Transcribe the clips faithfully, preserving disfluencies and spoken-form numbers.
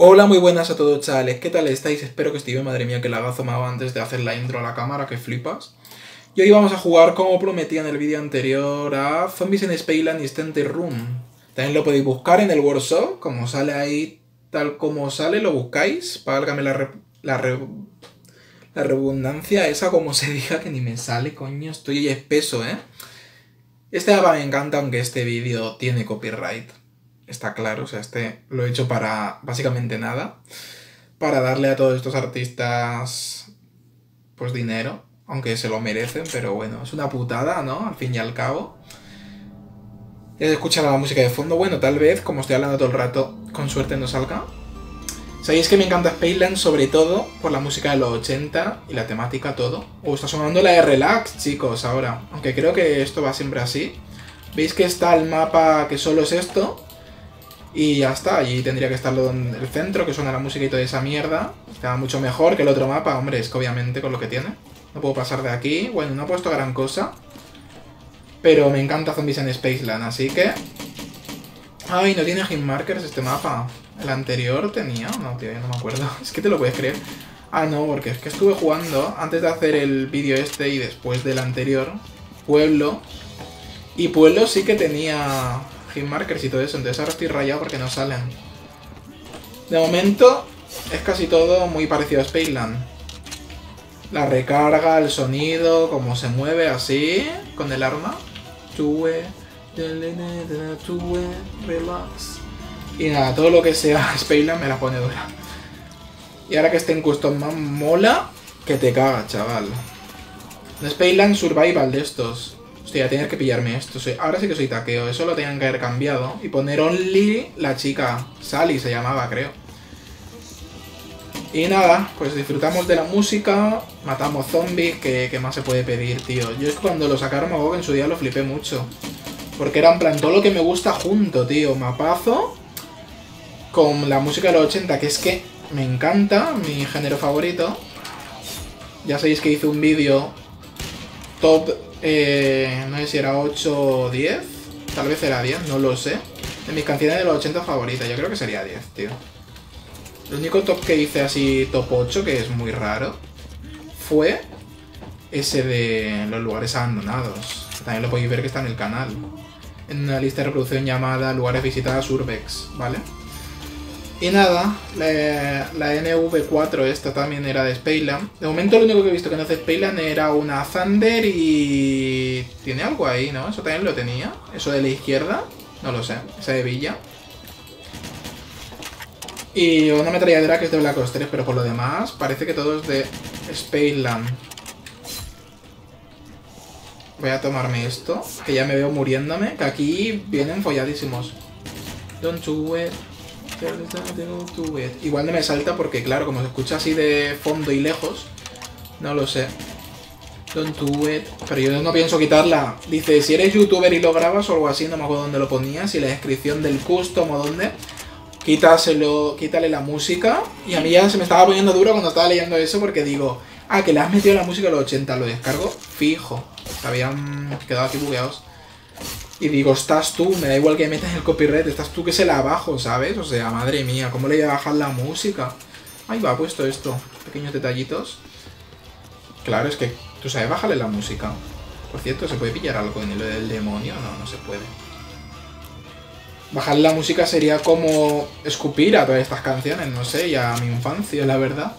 Hola, muy buenas a todos, chavales. ¿Qué tal estáis? Espero que estéis bien. Madre mía, que lagazo me hago antes de hacer la intro a la cámara, que flipas. Y hoy vamos a jugar, como prometí en el vídeo anterior, a Zombies in Spaceland Instant Room. También lo podéis buscar en el workshop, como sale ahí, tal como sale, lo buscáis. Válgame la, re, la, re, la redundancia esa, como se diga, que ni me sale, coño. Estoy espeso, ¿eh? Este mapa me encanta, aunque este vídeo tiene copyright. Está claro, o sea, este lo he hecho para básicamente nada. Para darle a todos estos artistas, pues, dinero. Aunque se lo merecen, pero bueno, es una putada, ¿no? Al fin y al cabo. Ya se escucha la música de fondo. Bueno, tal vez, como estoy hablando todo el rato, con suerte no salga. Sabéis que me encanta Spaceland, sobre todo por la música de los ochenta y la temática, todo. Oh, está sonando la de Relax, chicos, ahora. Aunque creo que esto va siempre así. Veis que está el mapa que solo es esto. Y ya está, allí tendría que estar el centro, que suena la música y toda esa mierda. Está mucho mejor que el otro mapa, hombre, es que obviamente con lo que tiene. No puedo pasar de aquí. Bueno, no he puesto gran cosa. Pero me encanta Zombies in Spaceland, así que... Ay, no tiene hit markers este mapa. El anterior tenía, no, tío, ya no me acuerdo. Es que te lo puedes creer. Ah, no, porque es que estuve jugando antes de hacer el vídeo este y después del anterior. Pueblo. Y Pueblo sí que tenía hit markers y todo eso, entonces ahora estoy rayado porque no salen. De momento es casi todo muy parecido a Spaceland. La recarga, el sonido, cómo se mueve así, con el arma. Relax. Y nada, todo lo que sea Spaceland me la pone dura. Y ahora que esté en custom más mola, que te caga, chaval. Un Spaceland Survival de estos. Hostia, tener que pillarme esto. Soy... Ahora sí que soy taqueo. Eso lo tenían que haber cambiado. Y poner only la chica. Sally se llamaba, creo. Y nada, pues disfrutamos de la música. Matamos zombies. ¿Qué, qué más se puede pedir, tío? Yo es que cuando lo sacaron a G O G en su día lo flipé mucho. Porque era en plan todo lo que me gusta junto, tío. Mapazo. Con la música de los ochenta, que es que me encanta. Mi género favorito. Ya sabéis que hice un vídeo top... Eh, no sé si era ocho o diez. Tal vez era diez, no lo sé. De mis canciones de los ochenta favoritas. Yo creo que sería diez, tío. El único top que hice así, top ocho, que es muy raro, fue ese de los lugares abandonados. También lo podéis ver que está en el canal. En una lista de reproducción llamada Lugares visitados Urbex, ¿vale? Y nada, la, la N V cuatro esta también era de Spaceland. De momento lo único que he visto que no hace Spaceland era una Thunder y... Tiene algo ahí, ¿no? Eso también lo tenía. Eso de la izquierda, no lo sé. Esa de Villa. Y una ametralladora que es de Black Ops tres, pero por lo demás parece que todo es de Spaceland. Voy a tomarme esto, que ya me veo muriéndome, que aquí vienen folladísimos. Don't do it. Igual no me salta porque, claro, como se escucha así de fondo y lejos, no lo sé. Don't do it. Pero yo no pienso quitarla. Dice, si eres youtuber y lo grabas o algo así, no me acuerdo dónde lo ponías, y la descripción del custom o dónde, quítaselo, quítale la música. Y a mí ya se me estaba poniendo duro cuando estaba leyendo eso porque digo, ah, que le has metido la música a los ochenta, lo descargo fijo. Se habían quedado aquí bugueados. Y digo, estás tú, me da igual que metas el copyright, estás tú que se la bajo, ¿sabes? O sea, madre mía, ¿cómo le voy a bajar la música? Ahí va, puesto esto, pequeños detallitos. Claro, es que tú sabes bajarle la música. Por cierto, ¿se puede pillar algo en el del demonio? No, no se puede. Bajarle la música sería como escupir a todas estas canciones, no sé, y a mi infancia, la verdad.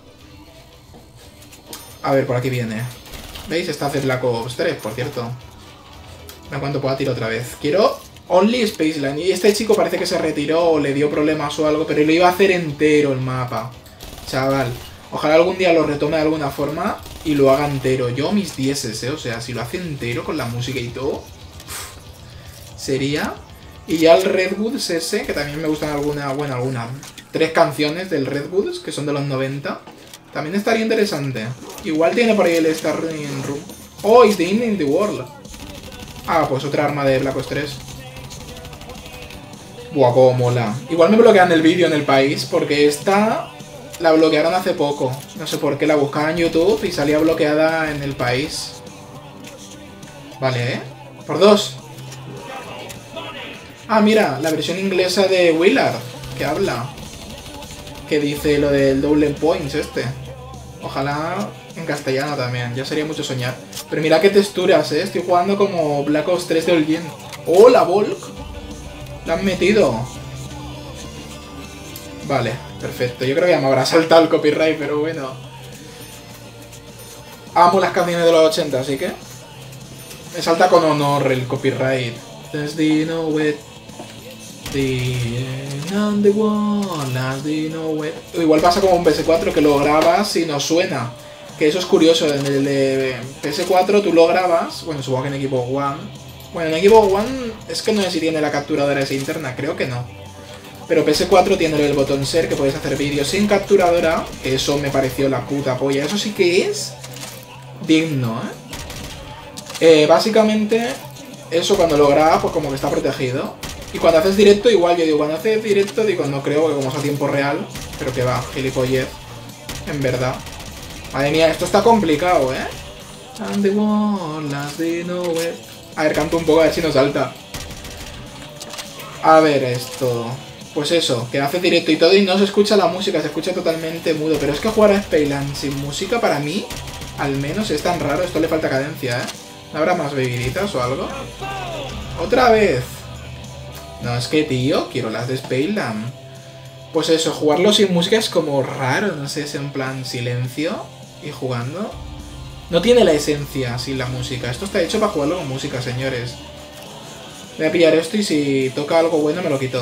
A ver, por aquí viene. ¿Veis? Está hace Black Ops tres, por cierto. En cuanto pueda tiro otra vez. Quiero Only Spaceland. Y este chico parece que se retiró o le dio problemas o algo, pero lo iba a hacer entero el mapa. Chaval. Ojalá algún día lo retome de alguna forma y lo haga entero. Yo mis dieces, ¿eh? O sea, si lo hace entero con la música y todo, uff, sería... Y ya el Redwoods ese, que también me gustan alguna, bueno, algunas. Tres canciones del Redwoods, que son de los noventa. También estaría interesante. Igual tiene por ahí el Starring Room. Oh, it's the end in the world. Ah, pues otra arma de Black Ops tres. Buah, cómo mola. Igual me bloquean el vídeo en el país, porque esta la bloquearon hace poco. No sé por qué, la buscaba en YouTube y salía bloqueada en el país. Vale, ¿eh? Por dos. Ah, mira, la versión inglesa de Willard, que habla. que dice lo del double points este. Ojalá en castellano también, ya sería mucho soñar. Pero mira qué texturas, ¿eh? Estoy jugando como Black Ops tres de Origin. ¡Oh, la Volk! La han metido. Vale, perfecto. Yo creo que ya me habrá saltado el copyright, pero bueno. Amo las canciones de los ochenta, así que... me salta con honor el copyright. There's the no way. The on the wall, las the no way. Igual pasa como un P S cuatro que lo grabas y no suena. Que eso es curioso. En el de P S cuatro tú lo grabas. Bueno, supongo que en Xbox One. Bueno, en Xbox One es que no sé si tiene la capturadora esa interna. Creo que no. Pero P S cuatro tiene el botón share que puedes hacer vídeos sin capturadora. Que eso me pareció la puta polla. Eso sí que es digno, ¿eh? Eh, básicamente, eso cuando lo grabas, pues como que está protegido. Y cuando haces directo, igual yo digo, cuando haces directo, digo, no creo, que como es a tiempo real. Pero que va, gilipollez. En verdad. Madre mía, esto está complicado, ¿eh? And the wall, as the nowhere. A ver, canto un poco a ver si nos salta. A ver esto. Pues eso, que hace directo y todo y no se escucha la música, se escucha totalmente mudo. Pero es que jugar a Spayland sin música para mí, al menos es tan raro, esto le falta cadencia, ¿eh? ¿No habrá más bebiditas o algo? ¡Otra vez! No, es que, tío, quiero las de Spayland. Pues eso, jugarlo sin música es como raro, no sé, es en plan silencio y jugando. No tiene la esencia sin la música. Esto está hecho para jugarlo con música, señores. Voy a pillar esto y si toca algo bueno me lo quito.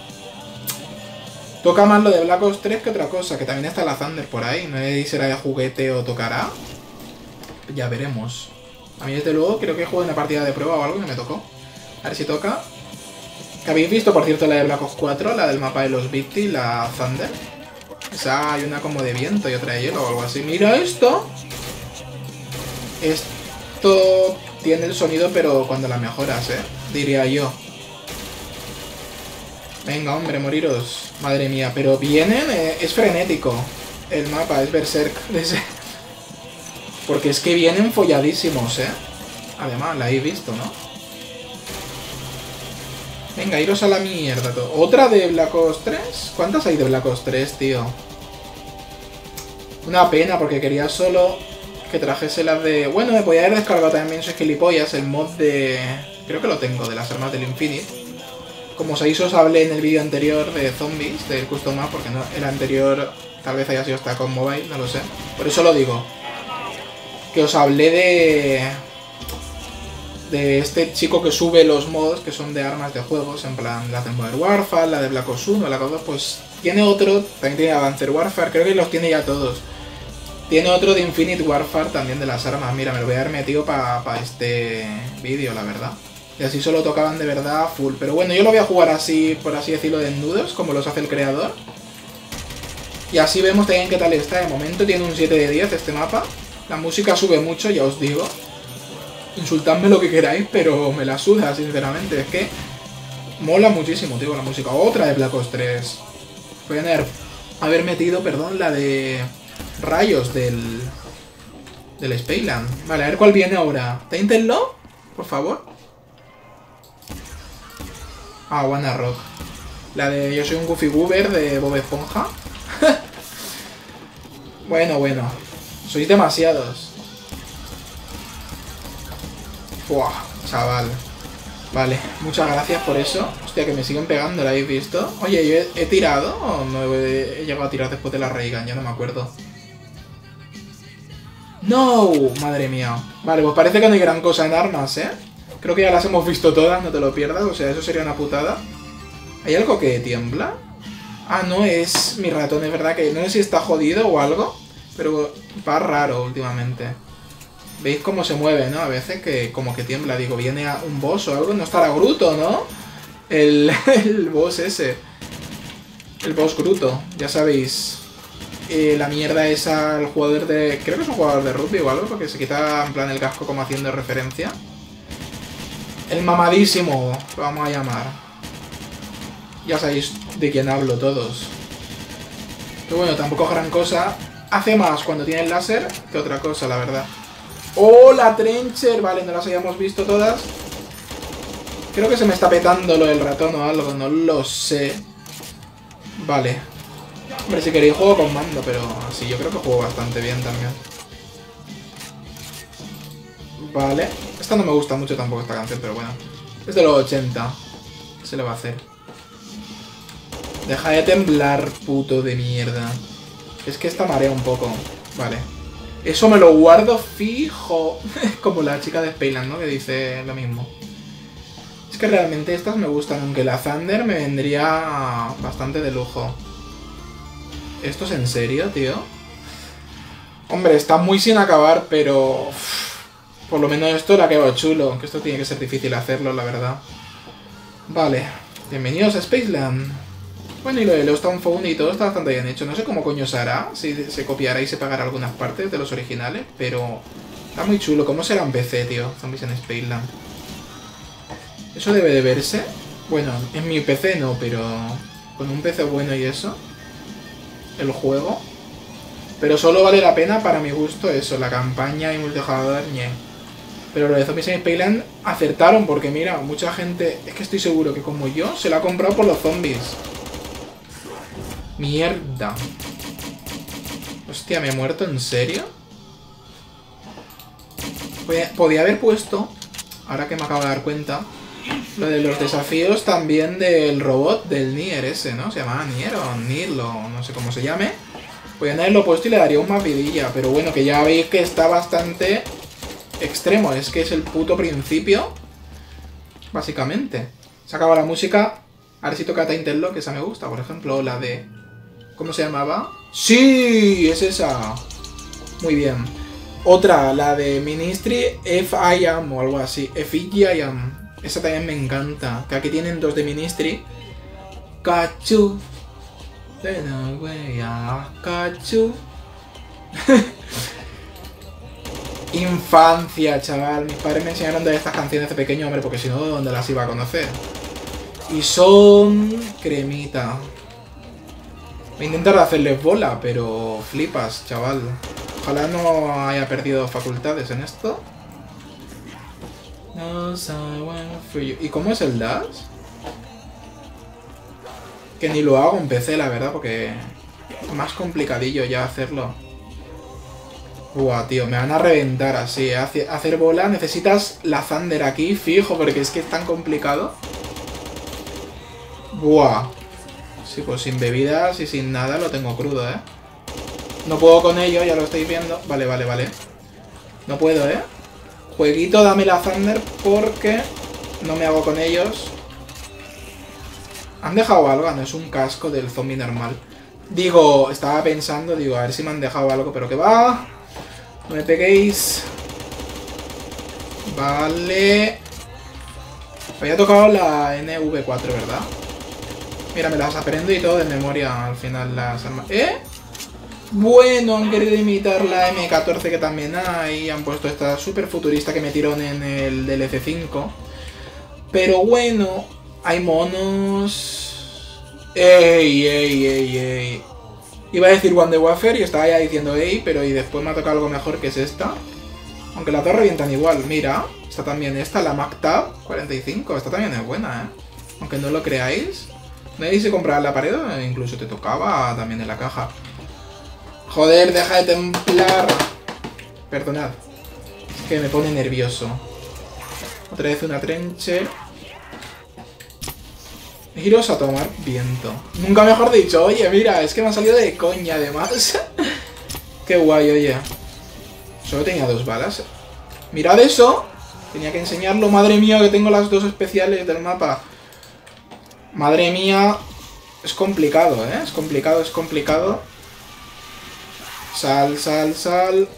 Toca más lo de Black Ops tres que otra cosa, que también está la Thunder por ahí. No sé si será de juguete o tocará. Ya veremos. A mí desde luego creo que juego una partida de prueba o algo que me tocó. A ver si toca. ¿Que habéis visto, por cierto, la de Black Ops cuatro? La del mapa de los Victi, la Thunder. Esa hay una como de viento y otra de hielo o algo así. ¡Mira esto! Esto tiene el sonido, pero cuando la mejoras, ¿eh? Diría yo. Venga, hombre, moriros. Madre mía, pero vienen... Eh, es frenético. El mapa es Berserk. Porque es que vienen folladísimos, ¿eh? Además, la habéis visto, ¿no? Venga, iros a la mierda todo. ¿Otra de Black Ops tres? ¿Cuántas hay de Black Ops tres, tío? Una pena, porque quería solo que trajese las de... Bueno, me podía haber descargado también, soy gilipollas, el mod de... Creo que lo tengo, de las armas del Infinite. Como sabéis, os hablé en el vídeo anterior de zombies, del custom map, porque no, el anterior tal vez haya sido hasta con mobile, no lo sé. Por eso lo digo. Que os hablé de... de este chico que sube los mods que son de armas de juegos, en plan la de Modern Warfare, la de Black Ops uno, la de Black Ops dos, pues tiene otro, también tiene Advanced Warfare, creo que los tiene ya todos. Tiene otro de Infinite Warfare también de las armas, mira, me lo voy a haber metido para pa este vídeo, la verdad. Y así solo tocaban de verdad full, pero bueno, yo lo voy a jugar así, por así decirlo, desnudos, como los hace el creador. Y así vemos también qué tal está, de momento tiene un siete de diez este mapa. La música sube mucho, ya os digo. Insultadme lo que queráis, pero me la suda, sinceramente. Es que mola muchísimo, tío, la música. Otra de Black Ops tres. Voy a haber, haber metido, perdón, la de rayos del... del Spayland. Vale, a ver cuál viene ahora. ¿Tainted-Lo? Por favor. Ah, Wanna Rock. La de Yo soy un Goofy Goober de Bob Esponja. Bueno, bueno. Sois demasiados. Buah, chaval. Vale, muchas gracias por eso. Hostia, que me siguen pegando, ¿la habéis visto? Oye, ¿yo he, he tirado o no he, he llegado a tirar después de la Raygun? Ya no me acuerdo. ¡No! Madre mía. Vale, pues parece que no hay gran cosa en armas, ¿eh? Creo que ya las hemos visto todas, no te lo pierdas. O sea, eso sería una putada. ¿Hay algo que tiembla? Ah, no, es mi ratón, es verdad que no sé si está jodido o algo. Pero va raro últimamente. ¿Veis cómo se mueve, no? A veces que como que tiembla. Digo, viene a un boss o algo. No estará Gruto, ¿no? El, el boss ese. El boss Gruto. Ya sabéis. Eh, la mierda esa, el jugador de... Creo que es un jugador de rugby o algo. Porque se quita en plan el casco como haciendo referencia. El mamadísimo, lo vamos a llamar. Ya sabéis de quién hablo todos. Pero bueno, tampoco es gran cosa. Hace más cuando tiene el láser que otra cosa, la verdad. ¡Oh, la Trencher! Vale, no las habíamos visto todas. Creo que se me está petando lo del ratón o algo, no lo sé. Vale. Hombre, si queréis juego con mando, pero sí, yo creo que juego bastante bien también. Vale. Esta no me gusta mucho tampoco, esta canción, pero bueno. Es de los ochenta. ¿Qué se le va a hacer? Deja de temblar, puto de mierda. Es que esta marea un poco. Vale. Eso me lo guardo fijo. Como la chica de Spayland, ¿no? Que dice lo mismo. Es que realmente estas me gustan, aunque la Thunder me vendría bastante de lujo. ¿Esto es en serio, tío? Hombre, está muy sin acabar, pero... Uff, por lo menos esto le ha quedado chulo. Aunque esto tiene que ser difícil hacerlo, la verdad. Vale. Bienvenidos a Spaceland. Bueno, y lo de Lost Town Phone y todo está bastante bien hecho. No sé cómo coño se hará, si se copiará y se pagará algunas partes de los originales, pero... Está muy chulo. ¿Cómo será en P C, tío? Zombies en Spaceland. ¿Eso debe de verse? Bueno, en mi P C no, pero... Con un P C bueno y eso... El juego. Pero solo vale la pena para mi gusto eso, la campaña y multijugador, ñe. Pero lo de Zombies en Spaceland acertaron porque mira, mucha gente, es que estoy seguro que como yo, se la ha comprado por los zombies. Mierda. Hostia, ¿me he muerto? ¿En serio? Podía haber puesto, ahora que me acabo de dar cuenta, lo de los desafíos también del robot del Nier ese, ¿no? Se llamaba Nier o Nil o no sé cómo se llame. Podrían haberlo puesto y le daría un más vidilla. Pero bueno, que ya veis que está bastante extremo. Es que es el puto principio. Básicamente. Se acaba la música. A ver si toca Tainted Lock, que esa me gusta. Por ejemplo, la de... ¿Cómo se llamaba? ¡Sí! Es esa. Muy bien. Otra, la de Ministry F I Am o algo así. F I Am. Esa también me encanta. Que aquí tienen dos de Ministry. Cachu. Cachu. Infancia, chaval. Mis padres me enseñaron de estas canciones de pequeño, hombre, porque si no, ¿dónde las iba a conocer? Y son cremita. Voy a intentar hacerles bola, pero flipas, chaval. Ojalá no haya perdido facultades en esto. ¿Y cómo es el dash? Que ni lo hago en P C, la verdad, porque es más complicadillo ya hacerlo. Buah, tío, me van a reventar así. Hacer bola, necesitas la Thunder aquí, fijo, porque es que es tan complicado. Buah. Sí, pues sin bebidas y sin nada lo tengo crudo, ¿eh? No puedo con ello, ya lo estáis viendo. Vale, vale, vale. No puedo, ¿eh? Jueguito, dame la Thunder porque no me hago con ellos. ¿Han dejado algo? No, es un casco del zombie normal. Digo, estaba pensando, digo, a ver si me han dejado algo, pero que va. No me peguéis. Vale. Había tocado la N V cuatro, ¿verdad? Mira, me las aprendo y todo de memoria al final las armas. ¿Eh? Bueno, han querido imitar la M catorce que también hay. Han puesto esta super futurista que metieron en el D L C cinco. Pero bueno, hay monos. ¡Ey, ey, ey, ey! Iba a decir Wonder Wafer y estaba ya diciendo ey, pero y después me ha tocado algo mejor que es esta. Aunque las dos revientan igual. Mira, está también esta, la MacTab cuarenta y cinco. Esta también es buena, ¿eh? Aunque no lo creáis. Nadie se compraba en la pared, incluso te tocaba también en la caja. Joder, deja de templar. Perdonad. Es que me pone nervioso. Otra vez una Trencher. Giros a tomar viento. Nunca mejor dicho. Oye, mira, es que me ha salido de coña además. Qué guay, oye. Solo tenía dos balas. Mirad eso. Tenía que enseñarlo. Madre mía, que tengo las dos especiales del mapa. Madre mía. Es complicado, ¿eh? Es complicado, es complicado. Sal, sal, sal.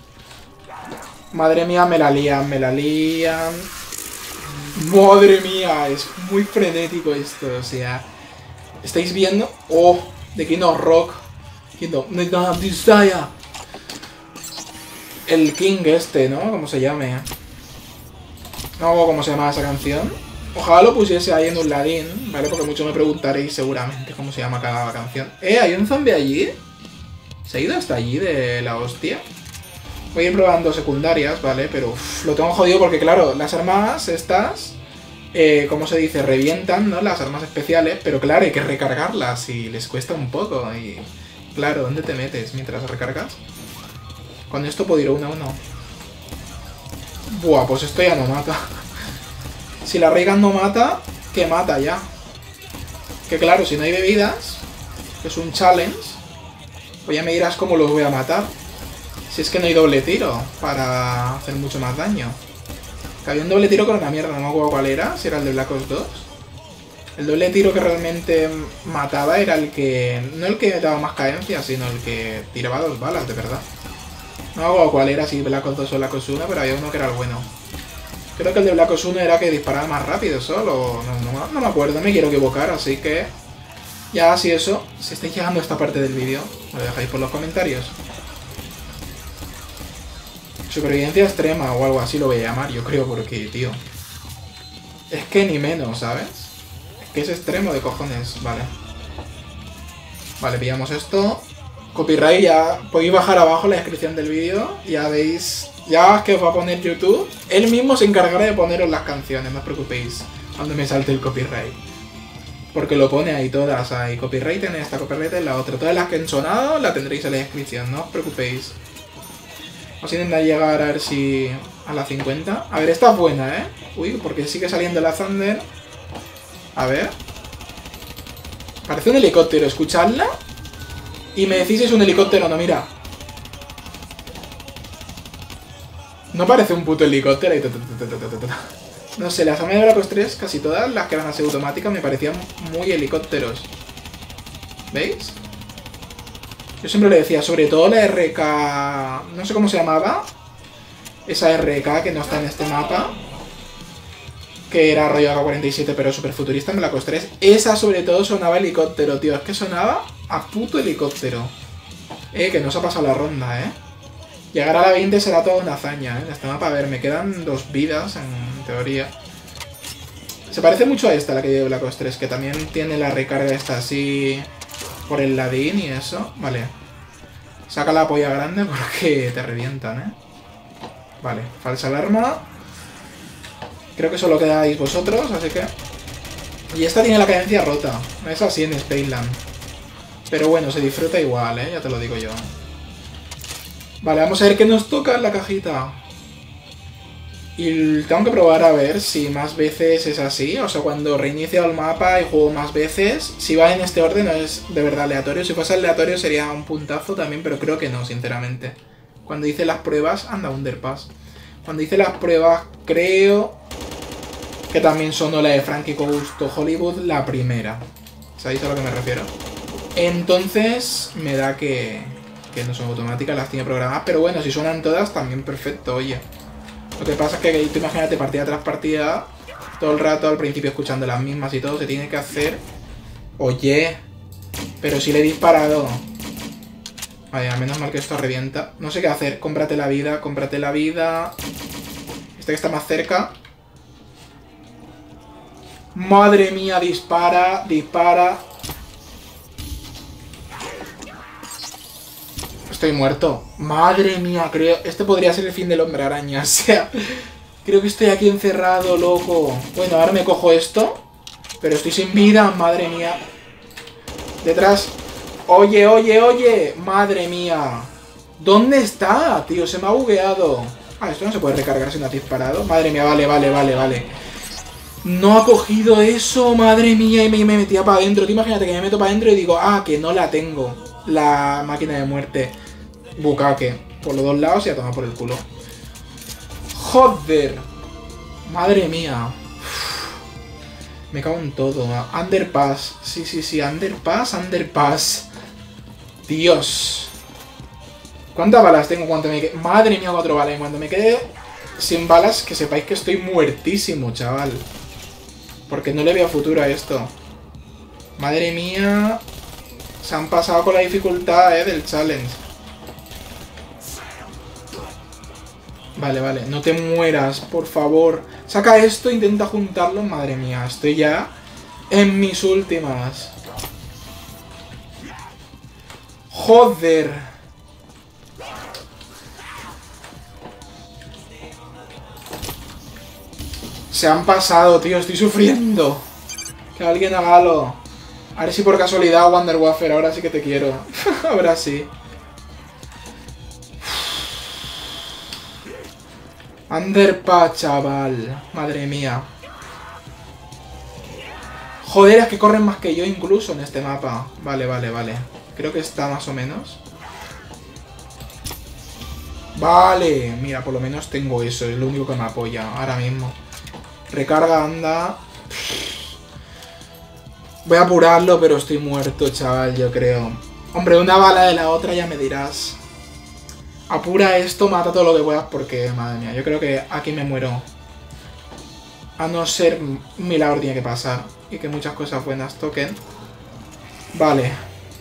Madre mía, me la lían, me la lían. Madre mía, es muy frenético esto, o sea. ¿Estáis viendo? Oh, de King of Rock. King of Desire. El King este, ¿no? ¿Cómo se llame? No, ¿cómo se llama esa canción? Ojalá lo pusiese ahí en un ladín, ¿vale? Porque mucho me preguntaréis seguramente cómo se llama cada canción. ¿Eh? ¿Hay un zombie allí? ¿Se ha ido hasta allí de la hostia? Voy a ir probando secundarias, ¿vale? Pero uff, lo tengo jodido porque, claro, las armas estas eh, ¿cómo se dice? Revientan, ¿no? Las armas especiales, pero claro, hay que recargarlas y les cuesta un poco. Y claro, ¿dónde te metes mientras recargas? Con esto puedo ir uno a uno. Buah, pues esto ya no mata. Si la Reagan no mata, ¿qué mata ya? Que claro, si no hay bebidas, que es un challenge, pues ya me dirás cómo los voy a matar. Si es que no hay doble tiro para hacer mucho más daño. Que había un doble tiro con una mierda, no me acuerdo cuál era, si era el de Black Ops dos. El doble tiro que realmente mataba era el que... no el que daba más cadencia, sino el que tiraba dos balas, de verdad. No me acuerdo cuál era, si Black Ops dos o Black Ops uno, pero había uno que era el bueno. Creo que el de Black Ops uno era que disparaba más rápido solo, no, no, no me acuerdo, no me quiero equivocar, así que... ya así eso, si estáis llegando a esta parte del vídeo, me lo dejáis por los comentarios. Supervivencia extrema o algo así lo voy a llamar, yo creo, porque, tío... es que ni menos, ¿sabes? Es que es extremo de cojones, vale. Vale, pillamos esto. Copyright ya... podéis bajar abajo la descripción del vídeo, ya veis... ya es que os va a poner YouTube. Él mismo se encargará de poneros las canciones, no os preocupéis, cuando me salte el copyright. Porque lo pone ahí todas, hay copyright en esta, copyright en la otra. Todas las que han sonado la tendréis en la descripción, no os preocupéis. Vamos a intentar llegar a ver si... a la cincuenta. A ver, esta es buena, ¿eh? Uy, porque sigue saliendo la Thunder. A ver. Parece un helicóptero, escuchadla. Y me decís si es un helicóptero o no, mira. No parece un puto helicóptero. No sé, las armas de Black Ops tres, casi todas las que van a ser automáticas, me parecían muy helicópteros. ¿Veis? Yo siempre le decía, sobre todo la R K... no sé cómo se llamaba. Esa R K que no está en este mapa. Que era rollo A K cuarenta y siete, pero super futurista en Black Ops tres. Esa sobre todo sonaba helicóptero, tío. Es que sonaba a puto helicóptero. Eh, que no se ha pasado la ronda, eh. Llegar a la veinte será toda una hazaña, ¿eh? Este mapa, a ver, me quedan dos vidas, en teoría. Se parece mucho a esta, la que lleva Black Ops tres, que también tiene la recarga esta así por el ladín y eso. Vale. Saca la polla grande porque te revientan, ¿eh? Vale, falsa alarma. Creo que solo quedáis vosotros, así que... y esta tiene la cadencia rota. No es así en Spaceland. Pero bueno, se disfruta igual, ¿eh? Ya te lo digo yo. Vale, vamos a ver qué nos toca en la cajita. Y tengo que probar a ver si más veces es así. O sea, cuando reinicio el mapa y juego más veces, si va en este orden no es de verdad aleatorio. Si fuese aleatorio sería un puntazo también, pero creo que no, sinceramente. Cuando hice las pruebas... anda, Underpass. Cuando hice las pruebas, creo que también sonó la de Frankie Goes to Hollywood, la primera. ¿Sabéis a lo que me refiero? Entonces, me da que... que no son automáticas, las tiene programadas, pero bueno, si suenan todas, también perfecto, oye. Lo que pasa es que tú imagínate partida tras partida, todo el rato al principio escuchando las mismas y todo, se tiene que hacer... oye, pero si le he disparado... vaya, menos mal que esto revienta. No sé qué hacer, cómprate la vida, cómprate la vida... este que está más cerca... madre mía, dispara, dispara... estoy muerto. Madre mía, creo... este podría ser el fin del hombre araña. O sea, creo que estoy aquí encerrado, loco. Bueno, ahora me cojo esto. Pero estoy sin vida, madre mía. Detrás. Oye, oye, oye. Madre mía. ¿Dónde está, tío? Se me ha bugueado. Ah, esto no se puede recargar si no has disparado. Madre mía, vale, vale, vale, vale. No ha cogido eso, madre mía. Y me, me metía para adentro. Tú imagínate que me meto para adentro y digo, ah, que no la tengo. La máquina de muerte. Bukake. Por los dos lados y a tomar por el culo. ¡Joder! Madre mía. Uf. Me cago en todo. Underpass. Sí, sí, sí. Underpass, underpass. Dios. ¿Cuántas balas tengo? Cuando me quede... madre mía, cuatro balas. Cuando me quede sin balas, que sepáis que estoy muertísimo, chaval. Porque no le veo futuro a esto. Madre mía. Se han pasado con la dificultad, eh, del challenge. Vale, vale. No te mueras, por favor. Saca esto, intenta juntarlo. Madre mía, estoy ya en mis últimas. Joder. Se han pasado, tío. Estoy sufriendo. Que alguien hágalo. A ver si por casualidad Wonder Wafer, ahora sí que te quiero. Ahora sí. Underpass, chaval. Madre mía. Joder, es que corren más que yo incluso en este mapa. Vale, vale, vale. Creo que está más o menos. Vale. Mira, por lo menos tengo eso. Es lo único que me apoya ahora mismo. Recarga, anda. Voy a apurarlo, pero estoy muerto, chaval, yo creo. Hombre, una bala de la otra ya me dirás. Apura esto, mata todo lo que puedas porque, madre mía, yo creo que aquí me muero. A no ser un milagro tiene que pasar. Y que muchas cosas buenas toquen. Vale.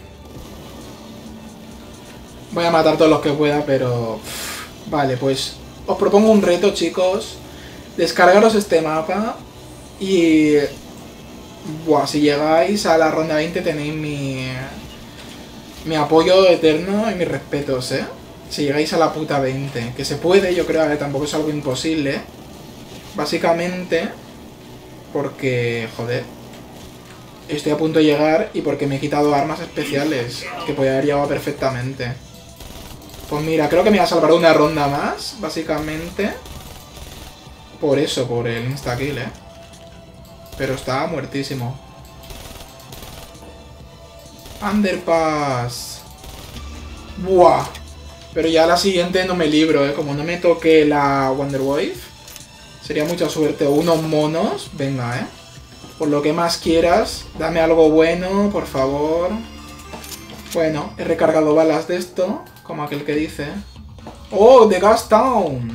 Voy a matar todos los que pueda, pero... Vale, pues os propongo un reto, chicos. Descargaros este mapa. Y... Buah, si llegáis a la ronda veinte tenéis mi... Mi apoyo eterno y mis respetos, ¿eh? Si llegáis a la puta veinte. Que se puede, yo creo, que tampoco es algo imposible. Básicamente... Porque, joder... Estoy a punto de llegar y porque me he quitado armas especiales. Que podría haber llegado perfectamente. Pues mira, creo que me va a salvar una ronda más, básicamente. Por eso, por el insta-kill, ¿eh? Pero está muertísimo. Underpass. Buah. Pero ya la siguiente no me libro, ¿eh? Como no me toque la Wonder Wave. Sería mucha suerte. Unos monos. Venga, ¿eh? Por lo que más quieras. Dame algo bueno, por favor. Bueno, he recargado balas de esto. Como aquel que dice. ¡Oh! ¡The Gas Town!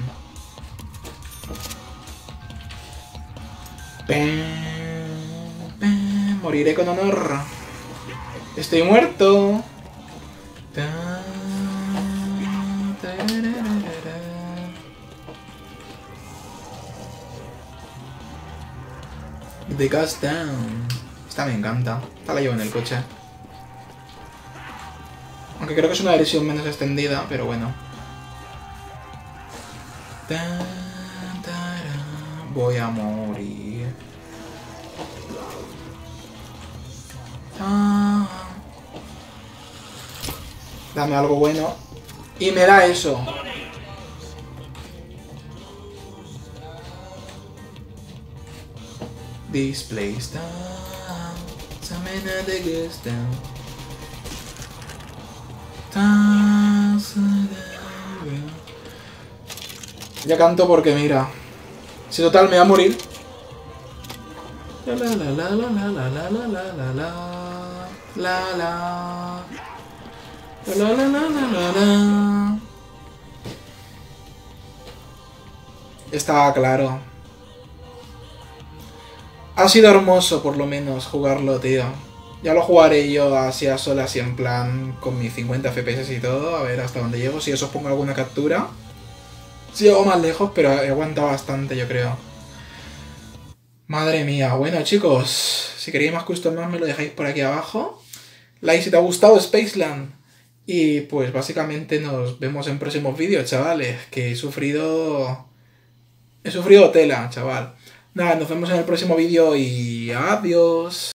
Pem, pem, moriré con honor. Estoy muerto. The Gas Down. Esta me encanta. Esta la llevo en el coche. Aunque creo que es una versión menos extendida, pero bueno. Voy a morir. Dame algo bueno. Y me da eso. This place down. Some another gets down. Ya canto porque mira. Si total me va a morir. La la la la la la la la la la la la la la la la la la. Estaba claro. Ha sido hermoso por lo menos jugarlo, tío. Ya lo jugaré yo así a solas y en plan con mis cincuenta F P S y todo. A ver hasta dónde llego. Si eso os pongo alguna captura. Si llego más lejos, pero he aguantado bastante, yo creo. Madre mía. Bueno, chicos. Si queréis más custom más me lo dejáis por aquí abajo. Like si te ha gustado Spaceland. Y pues básicamente nos vemos en próximos vídeos, chavales. Que he sufrido... He sufrido tela, chaval. Nada, nos vemos en el próximo vídeo y adiós.